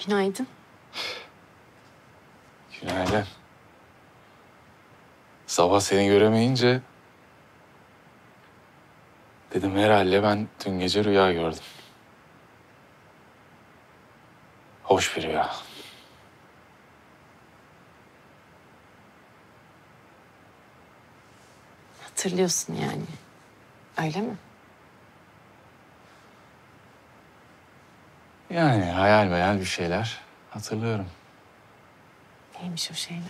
Günaydın. Günaydın. Sabah seni göremeyince dedim herhalde ben dün gece rüya gördüm. Hoş bir rüya. Hatırlıyorsun yani. Öyle mi? Yani hayal meyal bir şeyler hatırlıyorum. Neymiş o şeyler?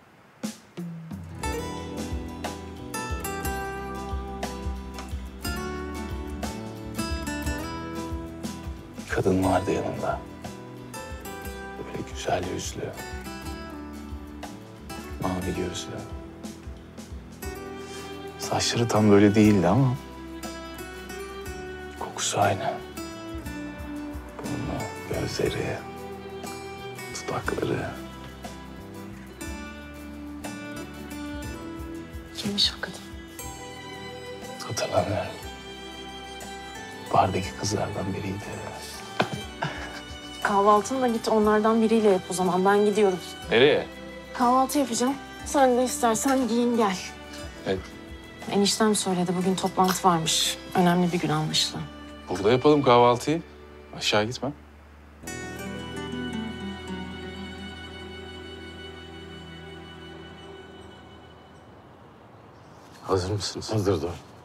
Kadın vardı yanında. Böyle güzel yüzlü. Mavi gözlü. Saçları tam böyle değildi ama kokusu aynı. Burnu, gözleri, dudakları. Kimmiş o kadın? Hatırlamıyorum. Bardaki kızlardan biriydi. Kahvaltını da git onlardan biriyle yap o zaman. Ben gidiyorum. Nereye? Kahvaltı yapacağım. Sen de istersen giyin gel. Evet. Eniştem söyledi bugün toplantı varmış. Önemli bir gün anlaşılan. Burada yapalım kahvaltıyı. Aşağı gitme. Hazır mısınız? Hazır dur.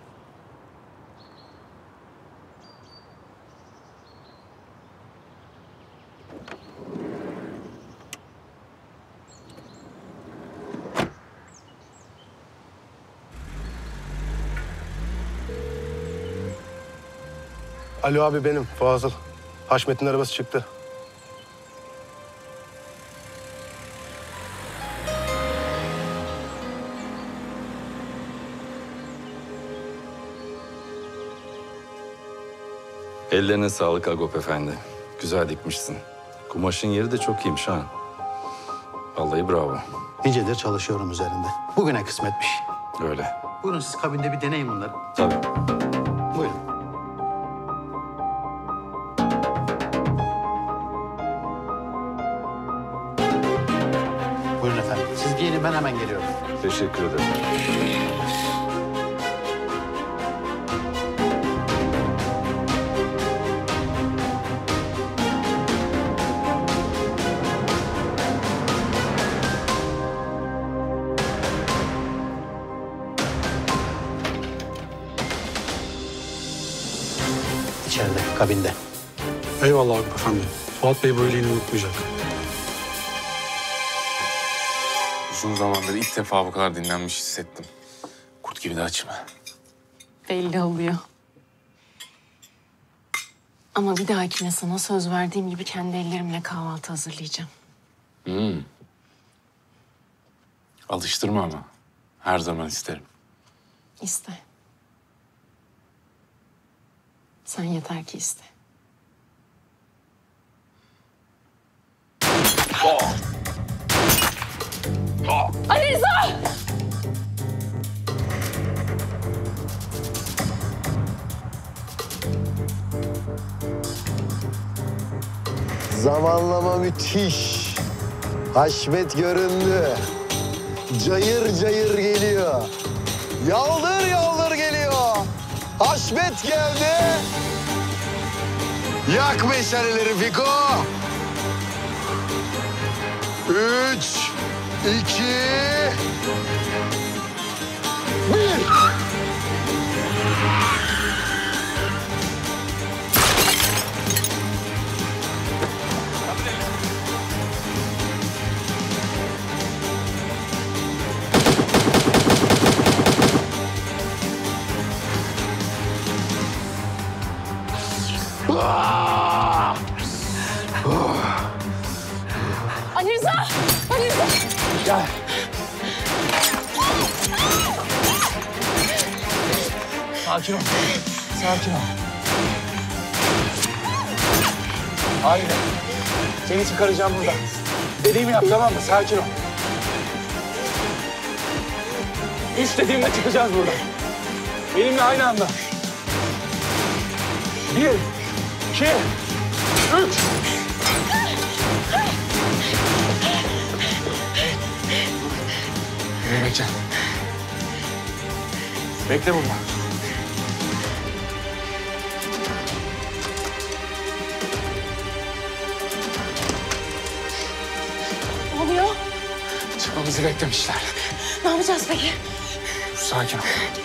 Alo abi benim Fazıl. Haşmet'in arabası çıktı. Ellerine sağlık Agop Efendi. Güzel dikmişsin. Kumaşın yeri de çok iyiymiş ha. Vallahi bravo. Nicedir çalışıyorum üzerinde. Bugüne kısmetmiş. Öyle. Buyurun siz kabinde bir deneyin bunları. Tabii. Buyurun. Buyurun efendim. Siz giyinin ben hemen geliyorum. Teşekkür ederim. İçeride, kabinde. Eyvallah Agop Efendi. Fuat Bey bu iyiliğini unutmayacak. Uzun zamandır ilk defa bu kadar dinlenmiş hissettim. Kurt gibi de açım. Belli oluyor. Ama bir dahakine sana söz verdiğim gibi kendi ellerimle kahvaltı hazırlayacağım. Alıştırma ama. Her zaman isterim. İste. Sen yeter ki iste. Ali Rıza! Zamanlama müthiş. Haşmet göründü. Cayır cayır geliyor. Yaldır yaldır geliyor. Haşmet geldi. Yak meşaleleri Fiko. 3, 2, 1. Ali Rıza! Ali Rıza! Gel. Sakin ol. Sakin ol. Hayır. Seni çıkaracağım buradan. Dediğimi yap tamam mı? Sakin ol. Üç dediğimde çıkacağız buradan. Benimle aynı anda. 1, 2, 3. gideceksin. Bekle burada. Ne oluyor? Çıkmamızı beklemişler. Ne yapacağız peki? Dur, sakin ol.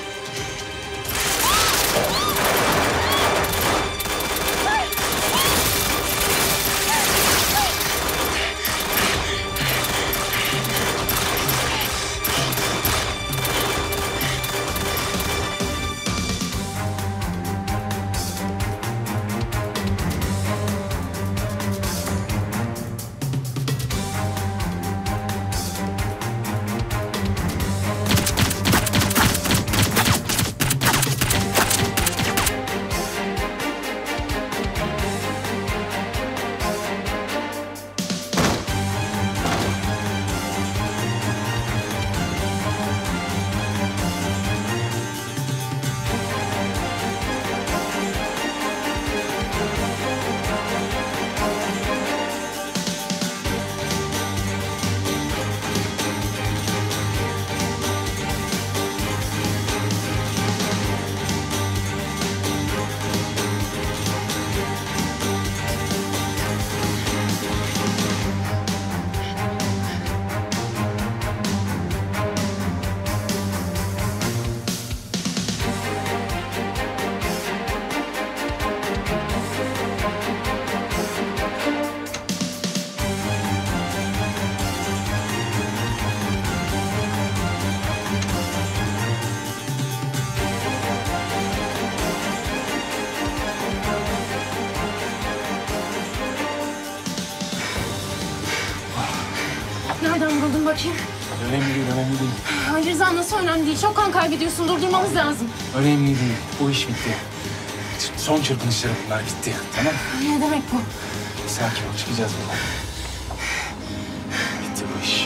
Nereden buldun bakayım? Önemli değil, önemli değil. Ay Rıza nasıl önemli değil? Çok kan kaybediyorsun. Durdurmamız lazım. Önemli değil. Bu iş bitti. Son çırpınışları bunlar bitti. Tamam mı? Ne demek bu? Sakin ol, çıkacağız buradan. Bitti bu iş.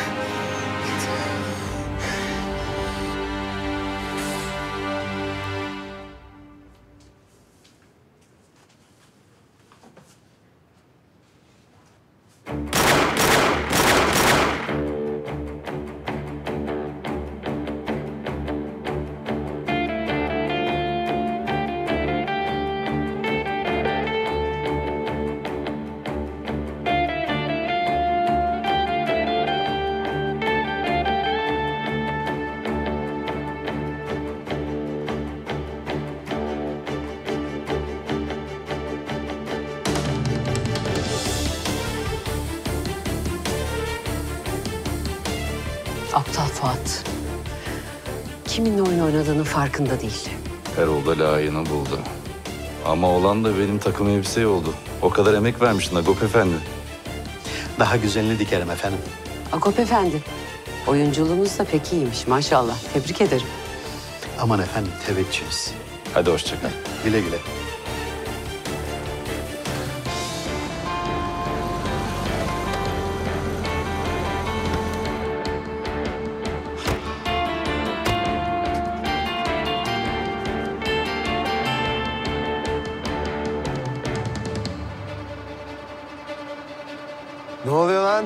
Aptal Fuat. Kiminle oyun oynadığının farkında değil. Erol da layığını buldu. Ama olan da benim takım elbise oldu. O kadar emek vermiştin Agop Efendi. Daha güzelini dikerim efendim. Agop Efendi, oyunculuğunuz da pek iyiymiş maşallah. Tebrik ederim. Aman efendim teveccühüz. Hadi hoşça kal. Güle güle. Ne oluyor lan?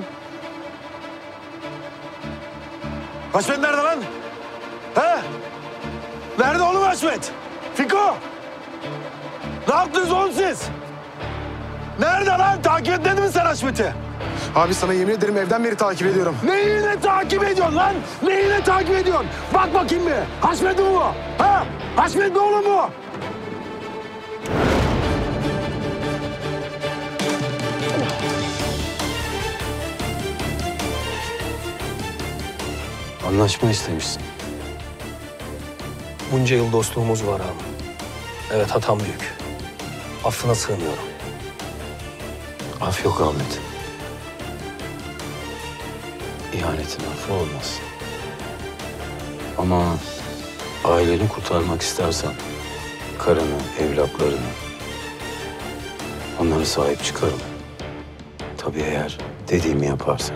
Haşmet nerede lan? He? Nerede oğlum Haşmet? Fiko! Ne yaptınız oğlum siz? Nerede lan? Takip etmedin mi sen Haşmet'i? Abi sana yemin ederim evden beri takip ediyorum. Neyine takip ediyorsun lan? Neyine takip ediyorsun? Bak bakayım bir. Haşmet mi bu? Ha? Haşmet mi oğlum bu? Anlaşma istemişsin. Bunca yıl dostluğumuz var abi. Evet hatam büyük. Affına sığınıyorum. Af yok Ahmet. İhanetin affı olmaz. Ama aileni kurtarmak istersen karını, evlatlarını, onlara sahip çıkarım. Tabii eğer dediğimi yaparsan.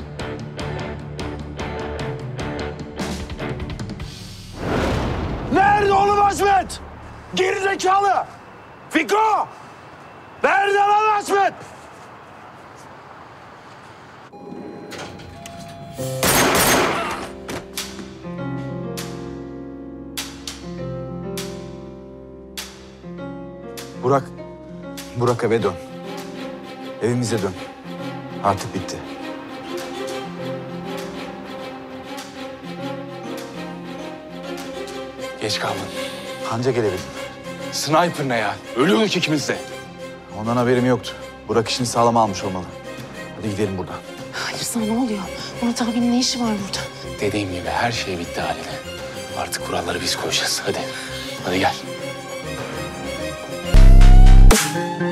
Nerede oğlum Haşmet? Gerizekalı! Fiko! Nerede lan Haşmet? Burak eve dön. Evimize dön. Artık bitti. Geç kaldın. Anca gelebildim. Sniper ne ya? Ölüyorduk ikimiz de. Ondan haberim yoktu. Burak işini sağlam almış olmalı. Hadi gidelim buradan. Rıza ne oluyor? Murat abinin ne işi var burada? Dediğim gibi her şey bitti haline. Artık kuralları biz koyacağız. Hadi. Hadi gel.